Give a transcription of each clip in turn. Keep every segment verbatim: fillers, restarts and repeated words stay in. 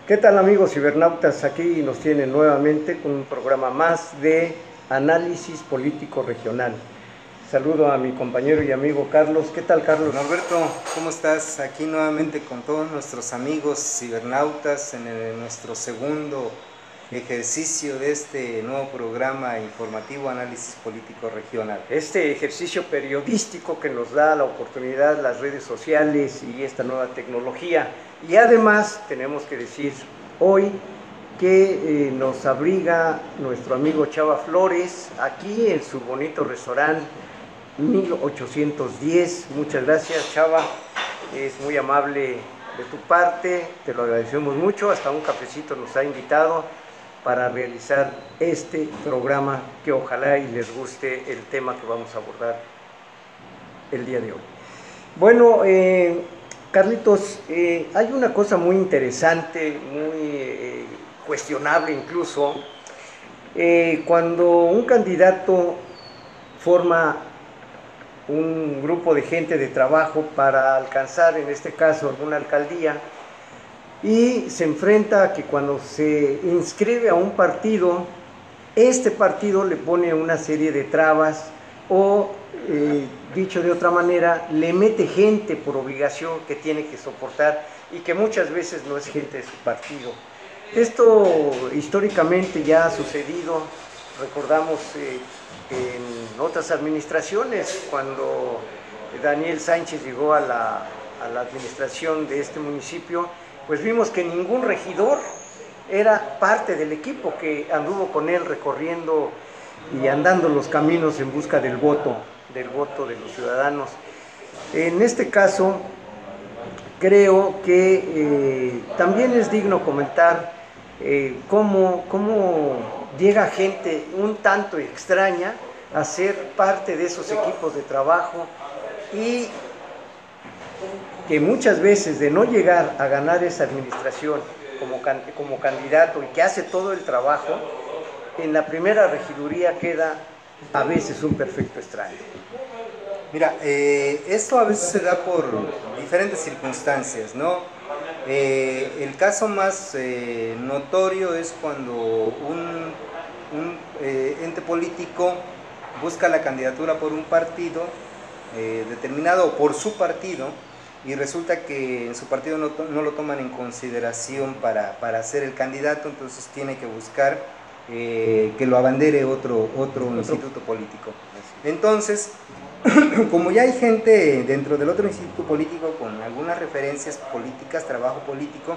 ¿Qué tal, amigos cibernautas? Aquí nos tienen nuevamente con un programa más de análisis político regional. Saludo a mi compañero y amigo Carlos. ¿Qué tal, Carlos? Norberto, ¿cómo estás? Aquí nuevamente con todos nuestros amigos cibernautas en el, nuestro segundo ejercicio de este nuevo programa informativo Análisis Político Regional. Este ejercicio periodístico que nos da la oportunidad las redes sociales y esta nueva tecnología. Y además tenemos que decir hoy que eh, nos abriga nuestro amigo Chava Flores aquí en su bonito restaurante mil ochocientos diez. Muchas gracias, Chava, es muy amable de tu parte, te lo agradecemos mucho. Hasta un cafecito nos ha invitado para realizar este programa que ojalá y les guste el tema que vamos a abordar el día de hoy. Bueno, eh, Carlitos, eh, hay una cosa muy interesante, muy eh, cuestionable incluso, eh, cuando un candidato forma un grupo de gente de trabajo para alcanzar, en este caso, alguna alcaldía, y se enfrenta a que cuando se inscribe a un partido, este partido le pone una serie de trabas o, eh, dicho de otra manera, le mete gente por obligación que tiene que soportar y que muchas veces no es gente de su partido. Esto históricamente ya ha sucedido, recordamos eh, en otras administraciones, cuando Daniel Sánchez llegó a la, a la administración de este municipio, pues vimos que ningún regidor era parte del equipo que anduvo con él recorriendo y andando los caminos en busca del voto, del voto de los ciudadanos. En este caso, creo que eh, también es digno comentar eh, cómo, cómo llega gente un tanto extraña a ser parte de esos equipos de trabajo y que muchas veces de no llegar a ganar esa administración como, como candidato y que hace todo el trabajo, en la primera regiduría queda a veces un perfecto extraño. Mira, eh, esto a veces se da por diferentes circunstancias, ¿no? Eh, el caso más eh, notorio es cuando un, un eh, ente político busca la candidatura por un partido eh, determinado o por su partido, y resulta que en su partido no, no lo toman en consideración para, para ser el candidato, entonces tiene que buscar eh, que lo abandere otro, otro instituto político. Entonces, como ya hay gente dentro del otro instituto político con algunas referencias políticas, trabajo político,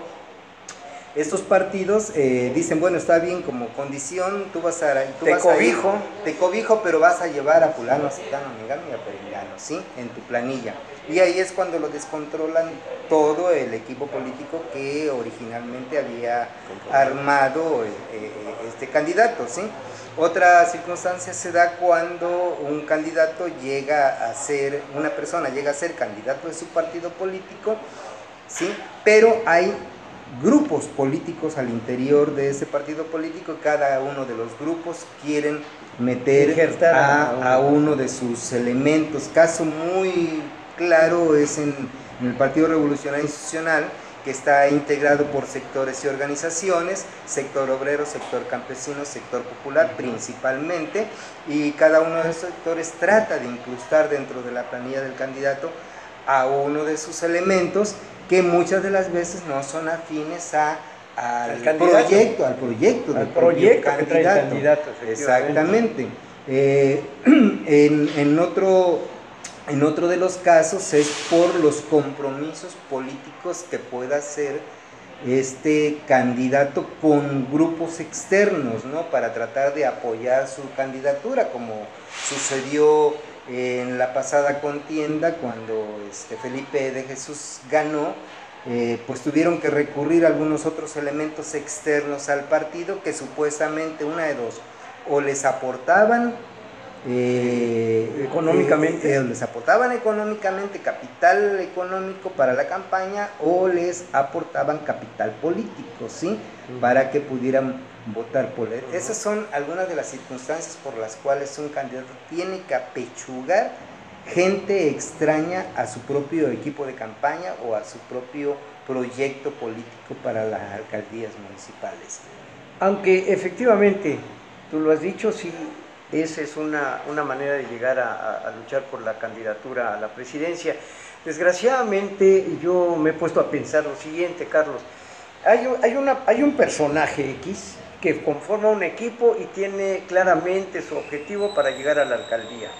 estos partidos eh, dicen, bueno, está bien, como condición, tú vas a, tú te vas cobijo, a ir, te cobijo, pero vas a llevar a fulano, a citano, a mengano y a perengano, ¿sí? En tu planilla. Y ahí es cuando lo descontrolan todo el equipo político que originalmente había armado eh, este candidato, ¿sí? Otra circunstancia se da cuando un candidato llega a ser, una persona llega a ser candidato de su partido político, ¿sí? Pero hay grupos políticos al interior de ese partido político, cada uno de los grupos quieren meter a, a uno de sus elementos. Caso muy claro es en, en el Partido Revolucionario Institucional, que está integrado por sectores y organizaciones, sector obrero, sector campesino, sector popular principalmente, y cada uno de esos sectores trata de incrustar dentro de la planilla del candidato a uno de sus elementos que muchas de las veces no son afines a, al, al proyecto, al proyecto del al proyecto candidato. Que trae el candidato, Exactamente. Eh, en, en, otro, en otro de los casos es por los compromisos políticos que pueda hacer este candidato con grupos externos, ¿no? Para tratar de apoyar su candidatura, como sucedió en la pasada contienda cuando este Felipe de Jesús ganó. Eh, pues tuvieron que recurrir a algunos otros elementos externos al partido que supuestamente una de dos, o les aportaban eh, económicamente, eh, eh, les aportaban económicamente capital económico para la campaña, o les aportaban capital político, ¿sí? Uh-huh. Para que pudieran votar por él. Uh-huh. Esas son algunas de las circunstancias por las cuales un candidato tiene que apechugar gente extraña a su propio equipo de campaña o a su propio proyecto político para las alcaldías municipales. Aunque efectivamente, tú lo has dicho, sí, esa es una, una manera de llegar a, a luchar por la candidatura a la presidencia. Desgraciadamente yo me he puesto a pensar lo siguiente, Carlos. Hay, hay, una, hay un personaje X que conforma un equipo y tiene claramente su objetivo para llegar a la alcaldía.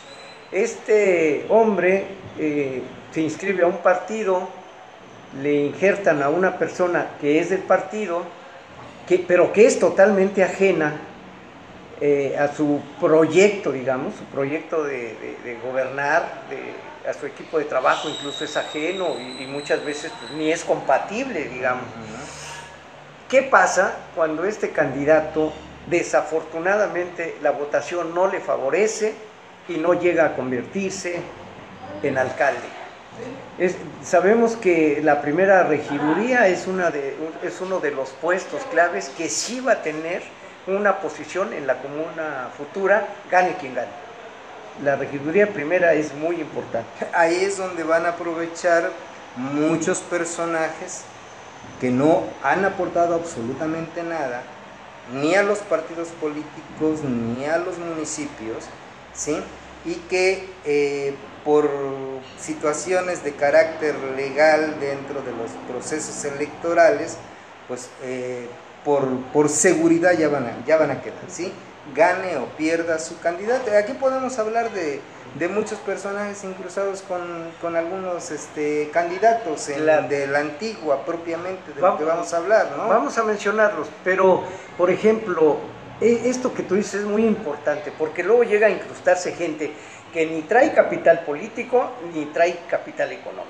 Este hombre eh, se inscribe a un partido, le injertan a una persona que es del partido, que, pero que es totalmente ajena eh, a su proyecto, digamos, su proyecto de, de, de gobernar, de, a su equipo de trabajo, incluso es ajeno y, y muchas veces pues, ni es compatible, digamos. ¿Qué pasa cuando este candidato, desafortunadamente, la votación no le favorece y no llega a convertirse en alcalde? Es, sabemos que la primera regiduría es, una de, es uno de los puestos claves que sí va a tener una posición en la comuna futura, gane quien gane. La regiduría primera es muy importante. Ahí es donde van a aprovechar muchos personajes que no han aportado absolutamente nada, ni a los partidos políticos, ni a los municipios, ¿sí? Y que eh, por situaciones de carácter legal dentro de los procesos electorales, pues eh, por, por seguridad ya van, a, ya van a quedar, ¿sí? Gane o pierda su candidato. Aquí podemos hablar de, de muchos personajes incruzados con, con algunos este, candidatos en, la, de la antigua propiamente, de vamos, lo que vamos a hablar, ¿no? Vamos a mencionarlos, pero por ejemplo, esto que tú dices es muy importante, porque luego llega a incrustarse gente que ni trae capital político ni trae capital económico.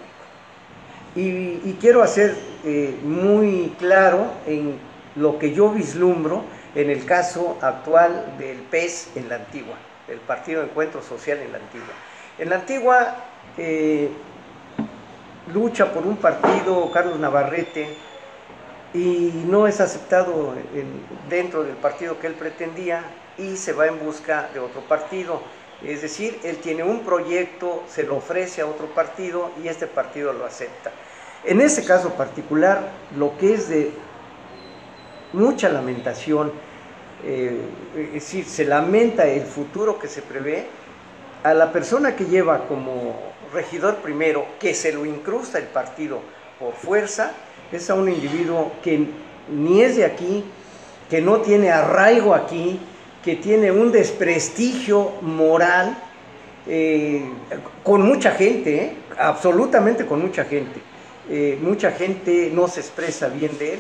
Y, y quiero hacer eh, muy claro en lo que yo vislumbro en el caso actual del P E S en la Antigua, del Partido de Encuentro Social en la Antigua. En la Antigua eh, lucha por un partido Carlos Navarrete y no es aceptado en, dentro del partido que él pretendía y se va en busca de otro partido. Es decir, él tiene un proyecto, se lo ofrece a otro partido y este partido lo acepta. En este caso particular, lo que es de mucha lamentación, eh, es decir, se lamenta el futuro que se prevé, a la persona que lleva como regidor primero, que se lo incrusta el partido por fuerza, es a un individuo que ni es de aquí, que no tiene arraigo aquí, que tiene un desprestigio moral eh, con mucha gente, eh, absolutamente con mucha gente. Eh, mucha gente no se expresa bien de él.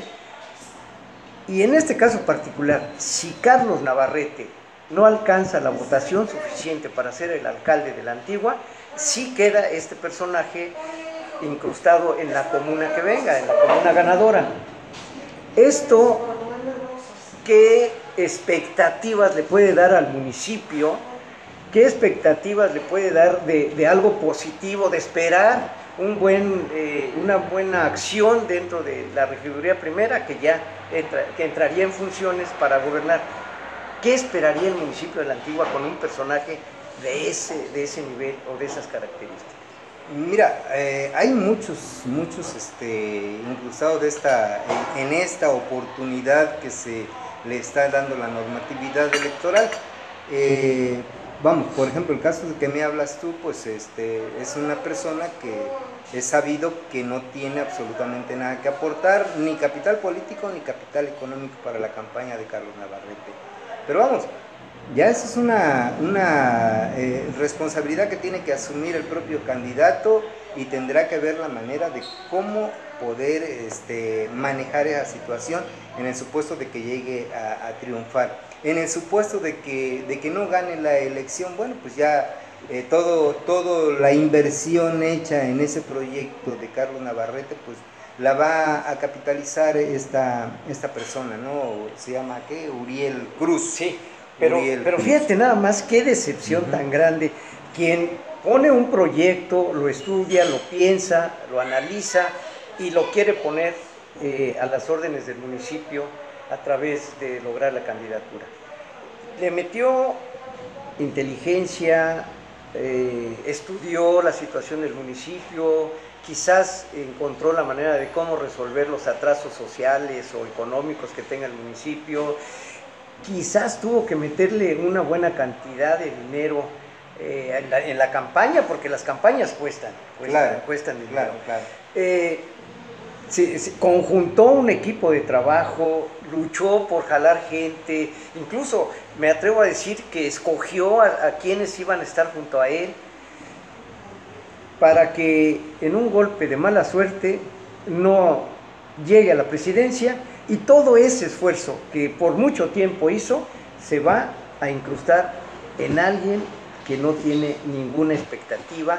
Y en este caso particular, si Carlos Navarrete no alcanza la votación suficiente para ser el alcalde de la Antigua, sí queda este personaje incrustado en la comuna que venga, en la comuna ganadora. Esto, ¿qué expectativas le puede dar al municipio? ¿Qué expectativas le puede dar de, de algo positivo, de esperar un buen, eh, una buena acción dentro de la regiduría primera que ya entra, que entraría en funciones para gobernar? ¿Qué esperaría el municipio de la Antigua con un personaje de ese, de ese nivel o de esas características? Mira, eh, hay muchos, muchos este, incrustados de esta, en, en esta oportunidad que se le está dando la normatividad electoral. Eh, vamos, por ejemplo, el caso de que me hablas tú, pues este, es una persona que es sabido que no tiene absolutamente nada que aportar, ni capital político ni capital económico para la campaña de Carlos Navarrete. Pero vamos, ya esa es una, una eh, responsabilidad que tiene que asumir el propio candidato y tendrá que ver la manera de cómo poder este, manejar esa situación en el supuesto de que llegue a, a triunfar. En el supuesto de que, de que no gane la elección, bueno, pues ya eh, todo, todo la inversión hecha en ese proyecto de Carlos Navarrete, pues la va a capitalizar esta, esta persona, ¿no? Se llama, ¿qué? Uriel Cruz. Sí. Pero, pero fíjate nada más qué decepción uh-huh. tan grande. Quien pone un proyecto, lo estudia, lo piensa, lo analiza y lo quiere poner eh, a las órdenes del municipio a través de lograr la candidatura. Le metió inteligencia, eh, estudió la situación del municipio, quizás encontró la manera de cómo resolver los atrasos sociales o económicos que tenga el municipio, quizás tuvo que meterle una buena cantidad de dinero eh, en, la, en la campaña, porque las campañas cuestan, cuestan, claro, cuestan dinero. Claro, claro. Eh, se, se conjuntó un equipo de trabajo, luchó por jalar gente, incluso me atrevo a decir que escogió a, a quienes iban a estar junto a él, para que en un golpe de mala suerte no llegue a la presidencia, y todo ese esfuerzo que por mucho tiempo hizo se va a incrustar en alguien que no tiene ninguna expectativa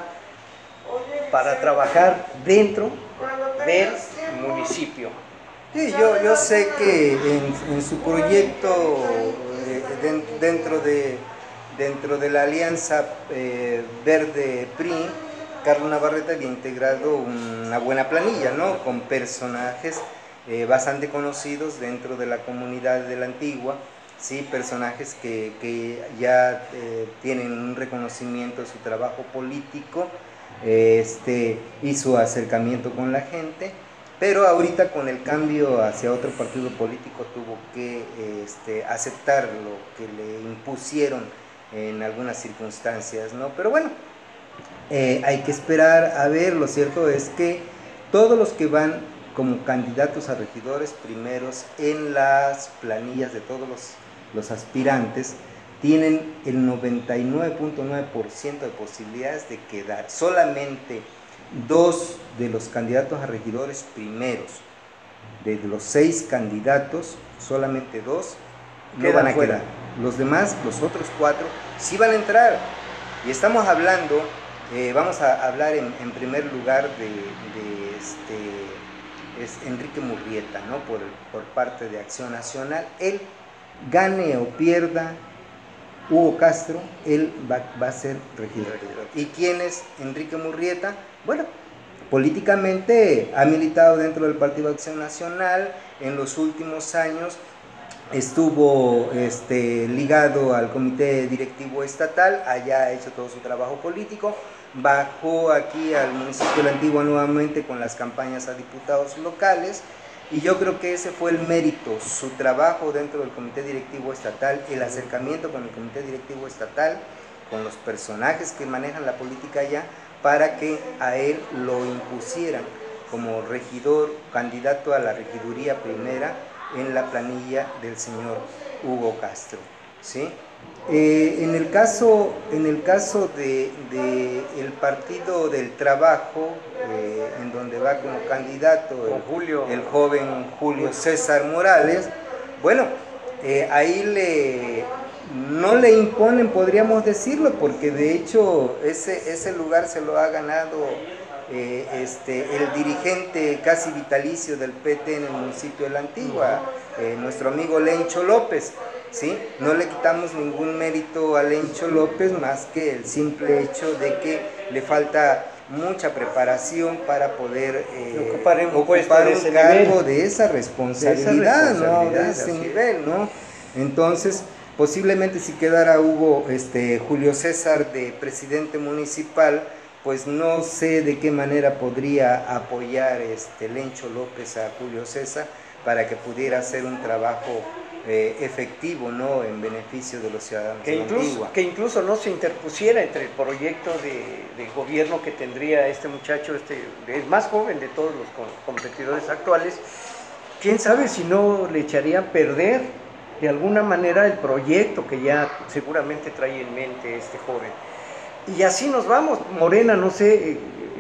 para trabajar dentro del municipio. Sí, yo, yo sé que en, en su proyecto, eh, de, dentro, de, dentro de la Alianza eh, Verde P R I, Carlos Navarrete había integrado una buena planilla, ¿no? Con personajes eh, bastante conocidos dentro de la comunidad de la Antigua, ¿sí? Personajes que, que ya eh, tienen un reconocimiento de su trabajo político, eh, este, y su acercamiento con la gente. Pero ahorita con el cambio hacia otro partido político tuvo que este, aceptar lo que le impusieron en algunas circunstancias, ¿no? Pero bueno, eh, hay que esperar a ver. Lo cierto es que todos los que van como candidatos a regidores primeros en las planillas de todos los, los aspirantes tienen el noventa y nueve punto nueve por ciento de posibilidades de quedar. Solamente dos de los candidatos a regidores primeros, de los seis candidatos, solamente dos no van a fuera. quedar. Los demás, los otros cuatro, sí van a entrar. Y estamos hablando, eh, vamos a hablar en, en primer lugar de, de este, es Enrique Murrieta, ¿no? Por, por parte de Acción Nacional. Él, gane o pierda Hugo Castro, él va, va a ser regidor. ¿Y quién es Enrique Murrieta? Bueno, políticamente ha militado dentro del Partido Acción Nacional. En los últimos años estuvo este, ligado al comité directivo estatal, allá ha hecho todo su trabajo político, bajó aquí al municipio de La Antigua nuevamente con las campañas a diputados locales, y yo creo que ese fue el mérito, su trabajo dentro del comité directivo estatal, el acercamiento con el comité directivo estatal, con los personajes que manejan la política allá, para que a él lo impusieran como regidor, candidato a la regiduría primera en la planilla del señor Hugo Castro, ¿sí? Eh, en el caso, en el caso de, de el Partido del Trabajo, eh, en donde va como candidato el, Julio. el joven Julio César Morales, bueno, eh, ahí le, no le imponen, podríamos decirlo, porque de hecho ese, ese lugar se lo ha ganado Eh, este, el dirigente casi vitalicio del P T en el municipio de La Antigua, eh, nuestro amigo Lencho López, ¿sí? No le quitamos ningún mérito a Lencho López más que el simple hecho de que le falta mucha preparación para poder eh, ocupar un, ocupar un cargo nivel, de esa responsabilidad, de esa responsabilidad, ¿no? De ese nivel, ¿no? Entonces, posiblemente si quedara Hugo, este, Julio César de presidente municipal, pues no sé de qué manera podría apoyar este Lencho López a Julio César para que pudiera hacer un trabajo eh, efectivo, ¿no? En beneficio de los ciudadanos que de incluso, Antigua. Que incluso no se interpusiera entre el proyecto de, de gobierno que tendría este muchacho, este es más joven de todos los competidores actuales. Quién sabe si no le echaría a perder de alguna manera el proyecto que ya seguramente trae en mente este joven. Y así nos vamos. Morena, no sé, eh,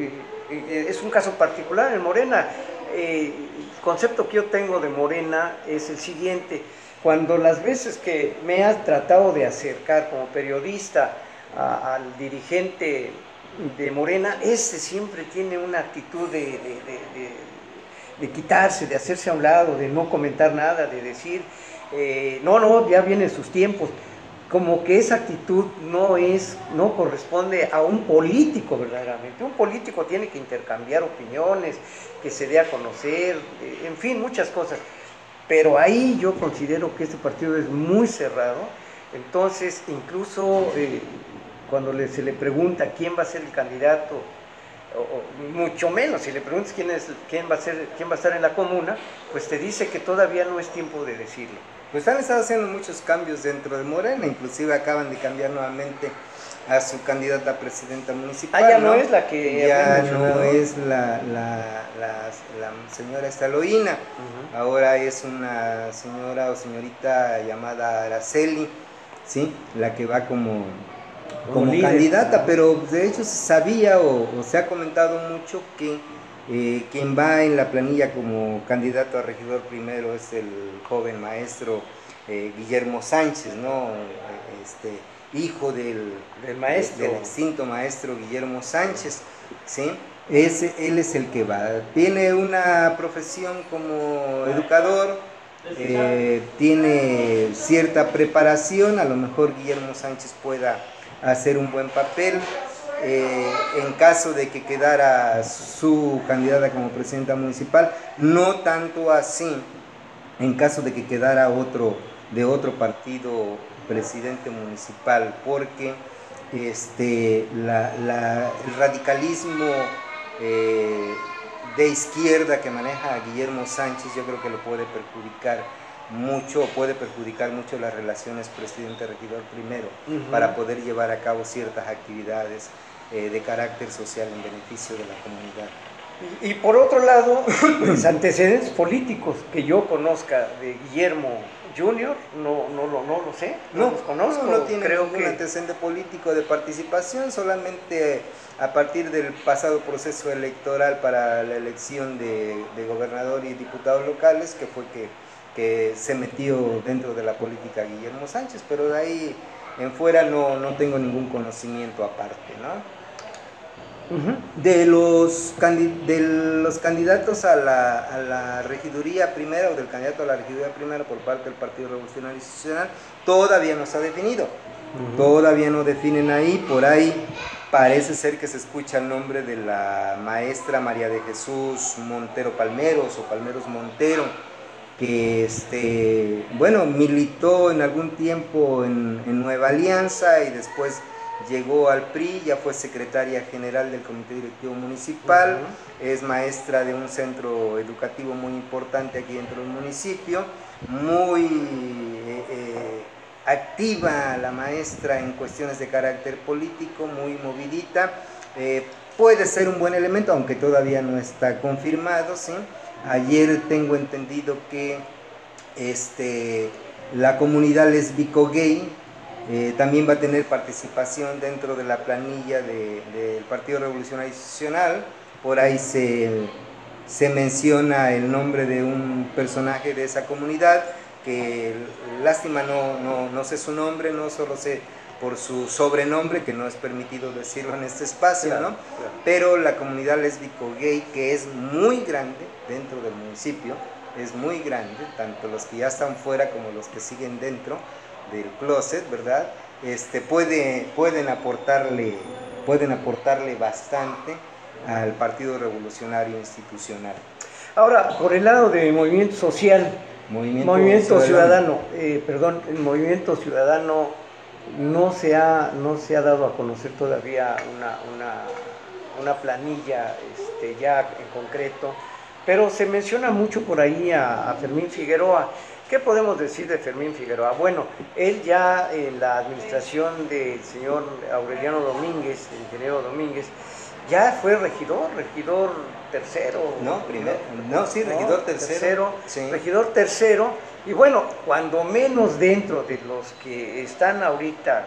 eh, es un caso particular en Morena. Eh, el concepto que yo tengo de Morena es el siguiente: cuando las veces que me has tratado de acercar como periodista a, al dirigente de Morena, ese siempre tiene una actitud de, de, de, de, de quitarse, de hacerse a un lado, de no comentar nada, de decir, eh, no, no, ya vienen sus tiempos. Como que esa actitud no es, no corresponde a un político verdaderamente. Un político tiene que intercambiar opiniones, que se dé a conocer, en fin, muchas cosas. Pero ahí yo considero que este partido es muy cerrado. Entonces, incluso eh, cuando le, se le pregunta quién va a ser el candidato, o, o mucho menos si le preguntas quién, es, quién, va a ser, quién va a estar en la comuna, pues te dice que todavía no es tiempo de decirlo. Pues han estado haciendo muchos cambios dentro de Morena, inclusive acaban de cambiar nuevamente a su candidata a presidenta municipal. Ah, ya no, ¿no? es la que ya no es la, la, la, la señora Estaloína, uh-huh. Ahora es una señora o señorita llamada Araceli, ¿sí? La que va como, como líder, candidata, ¿no? Pero de hecho se sabía o, o se ha comentado mucho que eh, quien va en la planilla como candidato a regidor primero es el joven maestro eh, Guillermo Sánchez, ¿no? Este, hijo del, del maestro, del extinto maestro Guillermo Sánchez, ¿sí? Ese, él es el que va. Tiene una profesión como educador, eh, tiene cierta preparación, a lo mejor Guillermo Sánchez pueda hacer un buen papel. Eh, en caso de que quedara su candidata como presidenta municipal, no tanto así en caso de que quedara otro de otro partido presidente municipal, porque este, la, la, el radicalismo eh, de izquierda que maneja a Guillermo Sánchez, yo creo que lo puede perjudicar mucho, puede perjudicar mucho las relaciones presidente-regidor primero, uh-huh. Para poder llevar a cabo ciertas actividades eh, de carácter social en beneficio de la comunidad. Y, y por otro lado, los antecedentes políticos que yo conozca de Guillermo Junior, no, no, no, no lo sé, no, no los conozco. No, no tiene creo ningún que... antecedente político de participación, solamente a partir del pasado proceso electoral para la elección de, de gobernador y diputados locales, que fue que, que se metió dentro de la política Guillermo Sánchez, pero de ahí en fuera no, no tengo ningún conocimiento aparte, ¿no? Uh-huh. De los, de los candidatos a la, a la regiduría primera o del candidato a la regiduría primera por parte del Partido Revolucionario Institucional, todavía no se ha definido, uh-huh. Todavía no definen ahí, por ahí parece ser que se escucha el nombre de la maestra María de Jesús Montero Palmeros o Palmeros Montero, que este, bueno, militó en algún tiempo en, en Nueva Alianza y después llegó al P R I, ya fue secretaria general del Comité Directivo Municipal, uh-huh. Es maestra de un centro educativo muy importante aquí dentro del municipio, muy eh, eh, activa la maestra en cuestiones de carácter político, muy movidita, eh, puede ser un buen elemento, aunque todavía no está confirmado, ¿sí? Ayer tengo entendido que este, la comunidad lésbico-gay Eh, también va a tener participación dentro de la planilla del de, de Partido Revolucionario Institucional. Por ahí se, se menciona el nombre de un personaje de esa comunidad, que lástima no, no, no sé su nombre, no solo sé por su sobrenombre, que no es permitido decirlo en este espacio, claro, ¿no? Claro. Pero la comunidad lésbico-gay, que es muy grande dentro del municipio, es muy grande, tanto los que ya están fuera como los que siguen dentro del closet, ¿verdad? Este, puede, pueden, aportarle, pueden aportarle bastante al Partido Revolucionario Institucional. Ahora, por el lado de movimiento social, movimiento, movimiento ciudadano, ciudadano eh, perdón, el movimiento ciudadano no se ha, no se ha dado a conocer todavía una, una, una planilla este, ya en concreto, pero se menciona mucho por ahí a, a Fermín Figueroa. ¿Qué podemos decir de Fermín Figueroa? Bueno, él ya en la administración del señor Aureliano Domínguez, el ingeniero Domínguez, ya fue regidor, regidor tercero. No, primero, no, sí, regidor no, tercero. tercero sí. Regidor tercero, y bueno, cuando menos dentro de los que están ahorita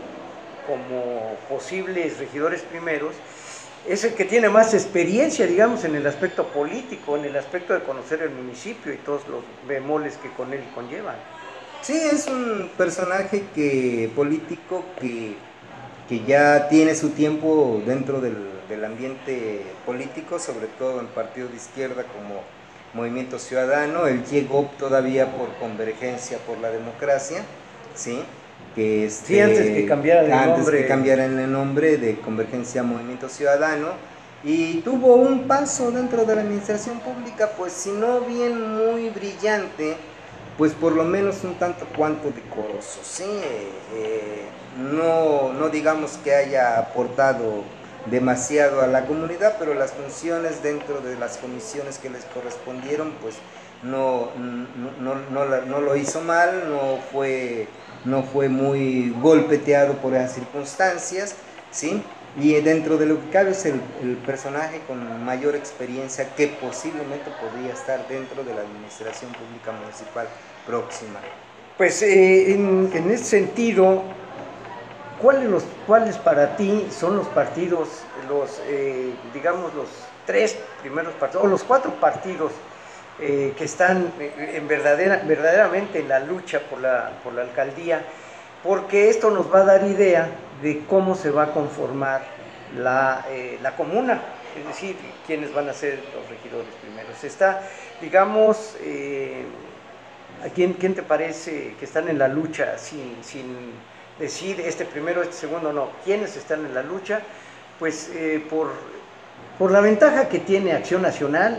como posibles regidores primeros, es el que tiene más experiencia, digamos, en el aspecto político, en el aspecto de conocer el municipio y todos los bemoles que con él conllevan. Sí, es un personaje que, político que, que ya tiene su tiempo dentro del, del ambiente político, sobre todo en partido de izquierda como Movimiento Ciudadano. Él llegó todavía por Convergencia por la Democracia, ¿sí? Que este, sí, antes que cambiaran el antes nombre. que cambiaran el nombre de Convergencia Movimiento Ciudadano, y tuvo un paso dentro de la administración pública, pues si no bien muy brillante, pues por lo menos un tanto cuanto decoroso, ¿sí? Eh, no, no digamos que haya aportado demasiado a la comunidad, pero las funciones dentro de las comisiones que les correspondieron, pues no, no, no, no, no lo hizo mal, no fue, no fue muy golpeteado por esas circunstancias, ¿sí? Y dentro de lo que cabe es el, el personaje con mayor experiencia que posiblemente podría estar dentro de la administración pública municipal próxima. Pues eh, en, en ese sentido, ¿cuáles, los, ¿cuáles para ti son los partidos, los eh, digamos los tres primeros partidos, o los cuatro partidos eh, que están en verdadera, verdaderamente en la lucha por la, por la alcaldía? Porque esto nos va a dar idea de cómo se va a conformar la, eh, la comuna, es decir, quiénes van a ser los regidores primeros. Está, digamos, eh, ¿a quién, quién te parece que están en la lucha sin, sin decir este primero, este segundo? No, ¿quiénes están en la lucha? Pues eh, por, por la ventaja que tiene Acción Nacional,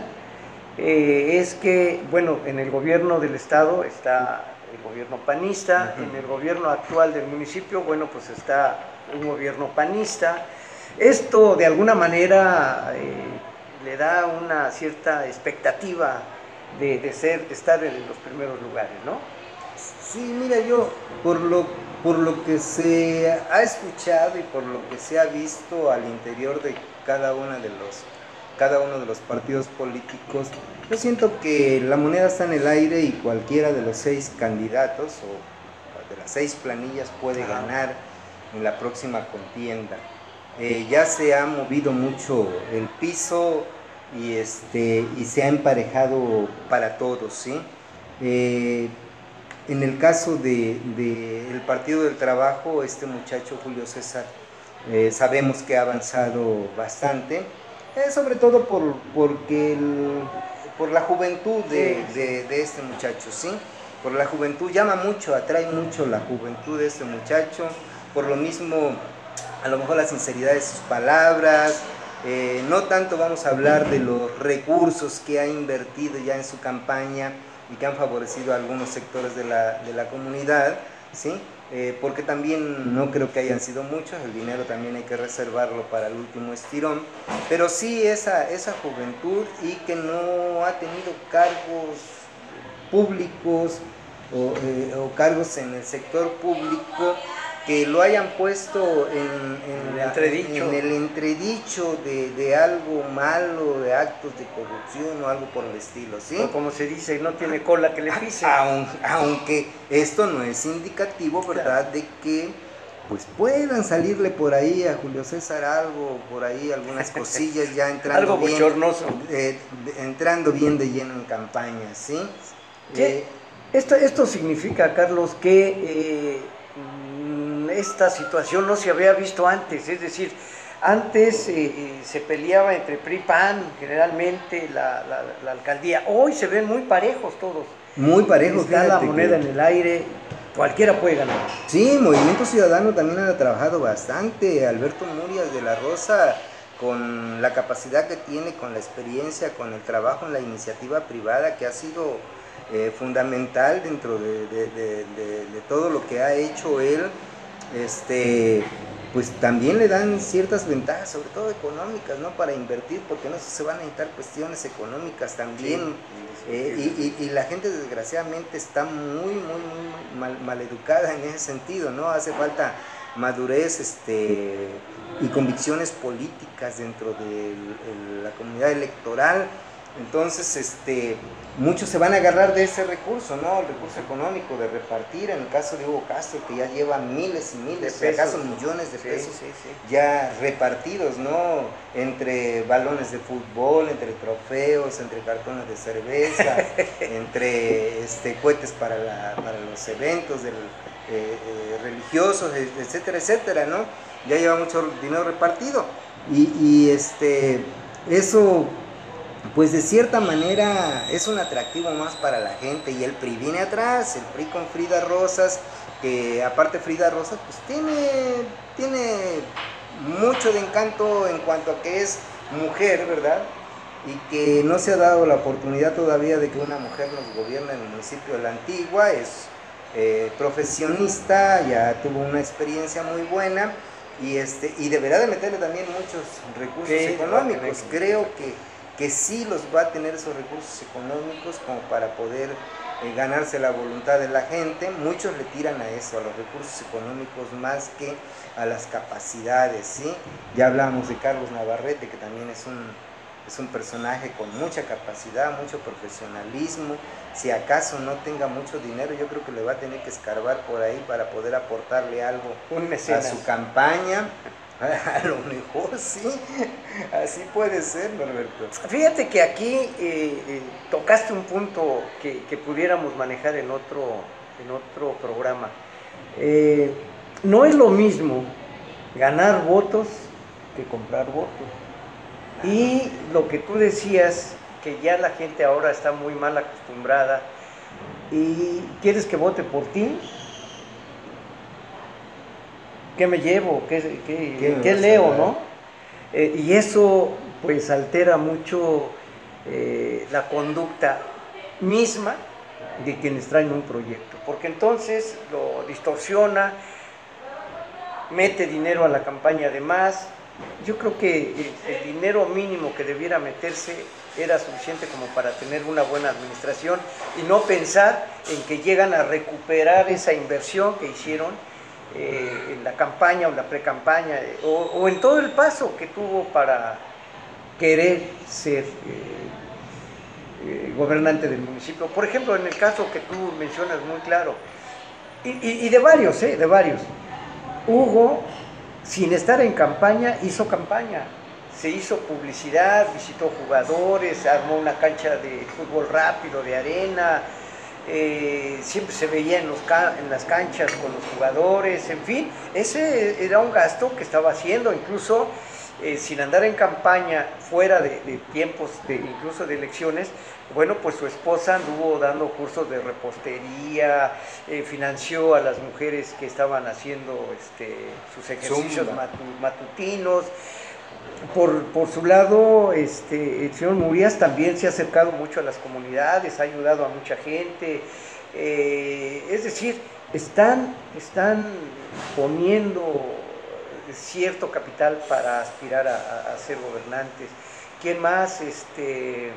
eh, es que, bueno, en el gobierno del estado está el gobierno panista, uh-huh. En el gobierno actual del municipio, bueno, pues está un gobierno panista. Esto de alguna manera eh, le da una cierta expectativa de, de ser, de estar en los primeros lugares, ¿no? Sí, mira, yo por lo, por lo que se ha escuchado y por lo que se ha visto al interior de cada una de los cada uno de los partidos políticos, yo siento que la moneda está en el aire y cualquiera de los seis candidatos o de las seis planillas puede Ajá. ganar en la próxima contienda. Eh, ya se ha movido mucho el piso y, este, y se ha emparejado para todos, ¿sí? Eh, en el caso del de, de Partido del Trabajo, este muchacho Julio César, eh, sabemos que ha avanzado bastante, Eh, sobre todo por, porque el, por la juventud de, de, de este muchacho, ¿sí? Por la juventud, llama mucho, atrae mucho la juventud de este muchacho, por lo mismo, a lo mejor la sinceridad de sus palabras, eh, no tanto vamos a hablar de los recursos que ha invertido ya en su campaña y que han favorecido a algunos sectores de la, de la comunidad, ¿sí? Eh, porque también no creo que hayan sido muchos, el dinero también hay que reservarlo para el último estirón, pero sí esa, esa juventud y que no ha tenido cargos públicos o, eh, o cargos en el sector público que lo hayan puesto en, en, el, entredicho. en el entredicho de, de algo malo, de actos de corrupción o algo por el estilo, ¿sí? O como se dice, no tiene cola que le pise. Aun, aunque esto no es indicativo, ¿verdad?, claro, de que pues puedan salirle por ahí a Julio César algo, por ahí algunas cosillas ya entrando algo bien, bochornoso. Eh, de, entrando bien de lleno en campaña, ¿sí? Eh, esto, esto significa, Carlos, que eh, esta situación no se había visto antes, es decir, antes eh, se peleaba entre P R I P A N generalmente la, la, la alcaldía, hoy se ven muy parejos todos. Muy parejos, está la moneda que... en el aire, cualquiera puede ganar. Sí, Movimiento Ciudadano también ha trabajado bastante, Alberto Murias de la Rosa, con la capacidad que tiene, con la experiencia, con el trabajo en la iniciativa privada que ha sido eh, fundamental dentro de, de, de, de, de todo lo que ha hecho él, este, pues también le dan ciertas ventajas, sobre todo económicas, ¿no?, para invertir, porque no se van a necesitar cuestiones económicas también, sí, sí, eh, sí, sí. Y, y, y la gente desgraciadamente está muy, muy, muy mal, mal educada en ese sentido, ¿no? Hace falta madurez este, y convicciones políticas dentro de el, la comunidad electoral. Entonces, este, muchos se van a agarrar de ese recurso, ¿no? El recurso económico de repartir, en el caso de Hugo Castro, que ya lleva miles y miles, si acaso millones de pesos sí, sí, sí. ya repartidos, ¿no? Entre balones de fútbol, entre trofeos, entre cartones de cerveza, entre este, cohetes para, la, para los eventos del, eh, eh, religiosos, etcétera, etcétera, ¿no? Ya lleva mucho dinero repartido. Y, y este, eso... pues de cierta manera es un atractivo más para la gente, y el P R I viene atrás, el P R I con Frida Rosas, que aparte Frida Rosas pues tiene, tiene mucho de encanto en cuanto a que es mujer, ¿verdad? y que no se ha dado la oportunidad todavía de que una mujer nos gobierne en el municipio de La Antigua. Es eh, profesionista, ya tuvo una experiencia muy buena y, este, y deberá de meterle también muchos recursos Sí, económicos. Creo que, que sí los va a tener esos recursos económicos como para poder eh, ganarse la voluntad de la gente. Muchos le tiran a eso, a los recursos económicos más que a las capacidades, ¿sí? Ya hablamos de Carlos Navarrete, que también es un, es un personaje con mucha capacidad, mucho profesionalismo. Si acaso no tenga mucho dinero, yo creo que le va a tener que escarbar por ahí para poder aportarle algo Un a su campaña. A lo mejor sí, así puede ser, Norberto. Fíjate que aquí eh, eh, tocaste un punto que, que pudiéramos manejar en otro, en otro programa. Eh, no es lo mismo ganar votos que comprar votos. Y lo que tú decías, que ya la gente ahora está muy mal acostumbrada y quieres que vote por ti, ¿qué me llevo? ¿Qué, qué, ¿Qué, ¿qué leo? ¿No? Eh, y eso pues altera mucho eh, la conducta misma de quienes traen un proyecto, porque entonces lo distorsiona, mete dinero a la campaña de más. Yo creo que el, el dinero mínimo que debiera meterse era suficiente como para tener una buena administración y no pensar en que llegan a recuperar esa inversión que hicieron eh, en la campaña o la pre-campaña eh, o, o en todo el paso que tuvo para querer ser eh, eh, gobernante del municipio. Por ejemplo, en el caso que tú mencionas muy claro, y, y, y de varios, eh, de varios, Hugo, sin estar en campaña, hizo campaña, se hizo publicidad, visitó jugadores, armó una cancha de fútbol rápido, de arena, eh, siempre se veía en, los en las canchas con los jugadores, en fin, ese era un gasto que estaba haciendo, incluso eh, sin andar en campaña, fuera de, de tiempos, de, incluso de elecciones. Bueno, pues su esposa anduvo dando cursos de repostería, eh, financió a las mujeres que estaban haciendo este, sus ejercicios matu, matutinos. Por, por su lado, este, el señor Murías también se ha acercado mucho a las comunidades, ha ayudado a mucha gente. Eh, es decir, están, están poniendo cierto capital para aspirar a, a ser gobernantes. ¿Quién más? Este,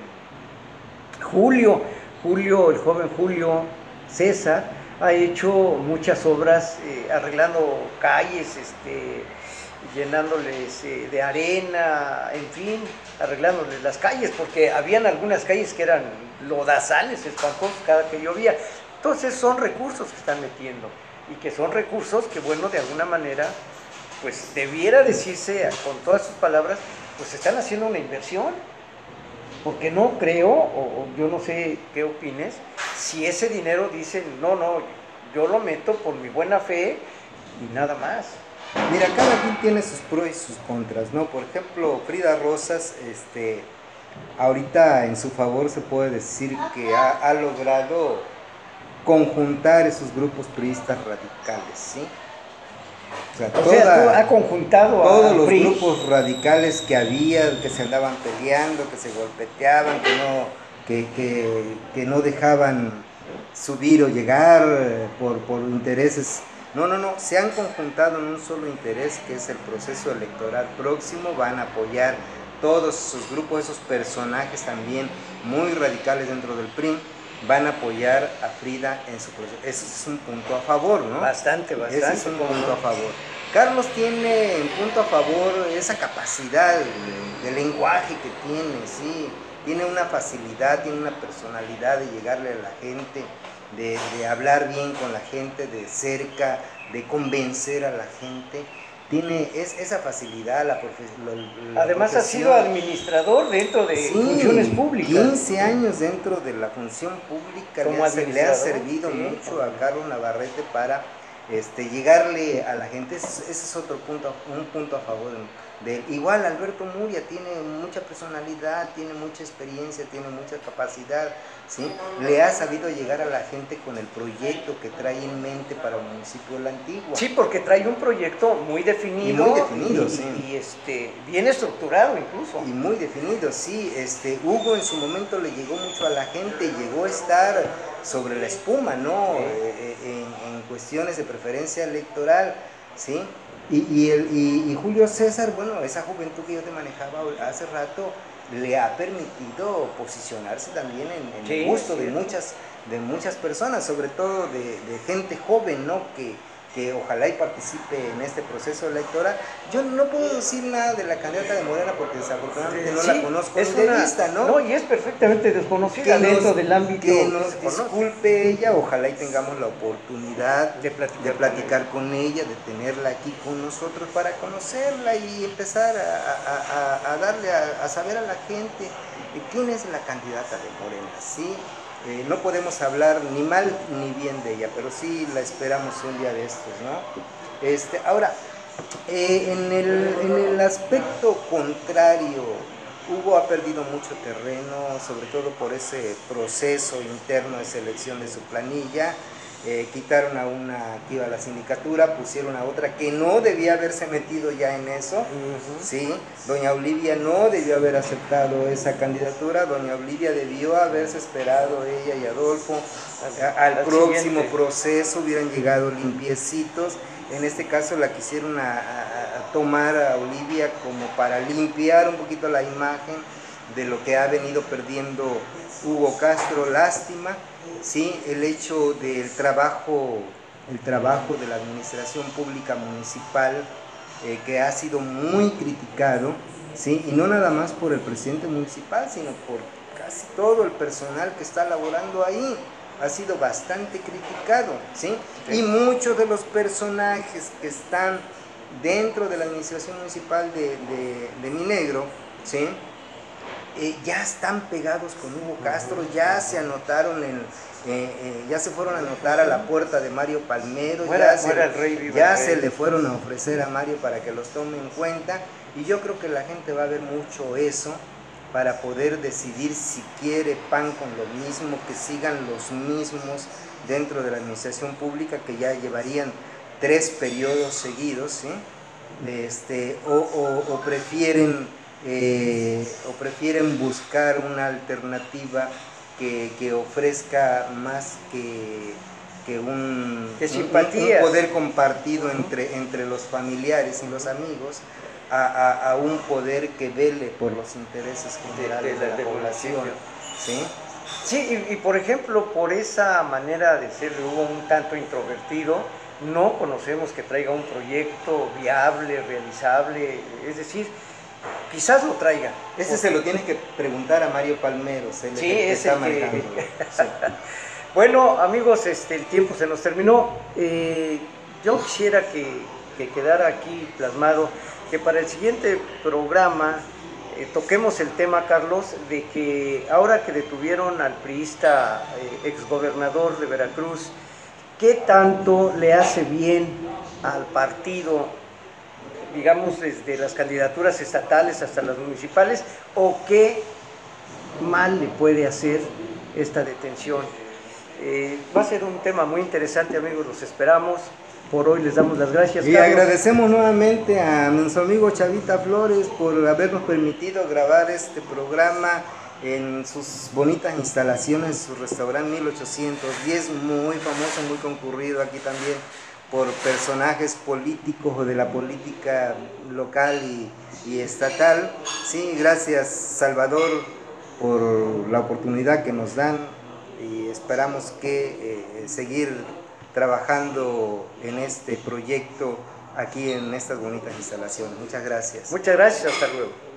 Julio, Julio, el joven Julio César, ha hecho muchas obras eh, arreglando calles, este, llenándoles eh, de arena, en fin, arreglándoles las calles, porque habían algunas calles que eran lodazales, espantosos cada que llovía. Entonces son recursos que están metiendo y que son recursos que, bueno, de alguna manera, pues debiera decirse con todas sus palabras, pues están haciendo una inversión. Porque no creo, o, o yo no sé qué opines, si ese dinero dicen, no, no, yo lo meto por mi buena fe y nada más. Mira, cada quien tiene sus pros y sus contras, ¿no? Por ejemplo, Frida Rosas, este, ahorita en su favor se puede decir que ha, ha logrado conjuntar esos grupos priistas radicales, ¿sí? O sea, o toda, sea ha conjuntado todos a los P R I. grupos radicales que había, que se andaban peleando, que se golpeteaban, que no, que, que, que no dejaban subir o llegar por, por intereses. No, no, no, se han conjuntado en un solo interés, que es el proceso electoral próximo. Van a apoyar todos esos grupos, esos personajes también muy radicales dentro del P R I, van a apoyar a Frida en su proceso. Eso es un punto a favor, ¿no? Bastante, bastante. Ese es un punto a favor. Carlos tiene en punto a favor esa capacidad de, de lenguaje que tiene, sí. Tiene una facilidad, tiene una personalidad de llegarle a la gente, de, de hablar bien con la gente de cerca, de convencer a la gente. Tiene es, esa facilidad, la, profe, la, la Además profesión. Ha sido administrador dentro de sí, funciones públicas. quince años dentro de la función pública. Le ha, le ha servido sí, mucho a Carlos Navarrete para este, llegarle a la gente. Ese, ese es otro punto, un punto a favor de, igual Alberto Muria tiene mucha personalidad, tiene mucha experiencia, tiene mucha capacidad, ¿sí? Le ha sabido llegar a la gente con el proyecto que trae en mente para el municipio de La Antigua. Sí, porque trae un proyecto muy definido, y muy definido, y, sí. y, y este, bien estructurado incluso. Y muy definido, sí. Este, Hugo en su momento le llegó mucho a la gente, llegó a estar sobre la espuma, ¿no? Sí. Eh, en, en cuestiones de preferencia electoral, ¿sí? Y, y, el, y, y Julio César, bueno, esa juventud que yo te manejaba hace rato, le ha permitido posicionarse también en, en sí, el gusto sí. de, muchas, de muchas personas, sobre todo de, de gente joven, ¿no? Que, que ojalá y participe en este proceso electoral. Yo no puedo decir nada de la candidata de Morena porque desafortunadamente no sí, la conozco es ni una, de vista, ¿no? No, y es perfectamente desconocida que dentro nos, del ámbito que nos que disculpe ella, ojalá y tengamos la oportunidad de platicar, de platicar con, ella. con ella, de tenerla aquí con nosotros para conocerla y empezar a, a, a darle a, a saber a la gente quién es la candidata de Morena, ¿sí? Eh, no podemos hablar ni mal ni bien de ella, pero sí la esperamos un día de estos, ¿no? Este, ahora, eh, en, el, en el aspecto contrario, Hugo ha perdido mucho terreno, sobre todo por ese proceso interno de selección de su planilla. Eh, quitaron a una que iba a la sindicatura, pusieron a otra que no debía haberse metido ya en eso, uh-huh. ¿sí? Doña Olivia no debió haber aceptado esa candidatura, doña Olivia debió haberse esperado, ella y Adolfo, a, al, al próximo siguiente. proceso, hubieran llegado limpiecitos. En este caso la quisieron a, a, a tomar a Olivia como para limpiar un poquito la imagen de lo que ha venido perdiendo Hugo Castro. Lástima, sí, el hecho del trabajo, el trabajo de la administración pública municipal, eh, que ha sido muy criticado, sí, y no nada más por el presidente municipal, sino por casi todo el personal que está laborando ahí. Ha sido bastante criticado, ¿sí? Sí. Y muchos de los personajes que están dentro de la administración municipal de, de, de Minegro, ¿sí? Eh, ya están pegados con Hugo Castro, ya se anotaron en, eh, eh, ya se fueron a anotar a la puerta de Mario Palmero, muera, ya, se, muera el rey, viva ya el rey. se le fueron a ofrecer a Mario para que los tome en cuenta, y yo creo que la gente va a ver mucho eso para poder decidir si quiere P A N con lo mismo, que sigan los mismos dentro de la administración pública, que ya llevarían tres periodos seguidos, ¿sí? este, o, o, o, prefieren, eh, o prefieren buscar una alternativa que, que ofrezca más que, que, un, que un, un poder compartido entre, entre los familiares y los amigos, A, a, a un poder que vele por los intereses generales de, de, la, de la población, ¿sí? Sí, y, y por ejemplo, por esa manera de ser de Hugo un tanto introvertido, no conocemos que traiga un proyecto viable, realizable, es decir, quizás lo traiga. Ese se lo tienes que preguntar a Mario Palmero, se le sí, que ese está que... sí. Bueno, amigos, este, el tiempo se nos terminó. Eh, yo quisiera que, que quedara aquí plasmado que para el siguiente programa eh, toquemos el tema, Carlos, de que ahora que detuvieron al priista eh, exgobernador de Veracruz, ¿qué tanto le hace bien al partido, digamos, desde las candidaturas estatales hasta las municipales, o qué mal le puede hacer esta detención? Eh, va a ser un tema muy interesante, amigos, los esperamos. Por hoy les damos las gracias, y Carlos. Agradecemos nuevamente a nuestro amigo Chavita Flores por habernos permitido grabar este programa en sus bonitas instalaciones, su restaurante mil ochocientos diez, muy famoso, muy concurrido aquí también por personajes políticos o de la política local y, y estatal. Sí, gracias Salvador por la oportunidad que nos dan, y esperamos que eh, seguir trabajando en este proyecto aquí en estas bonitas instalaciones. Muchas gracias. Muchas gracias, hasta luego.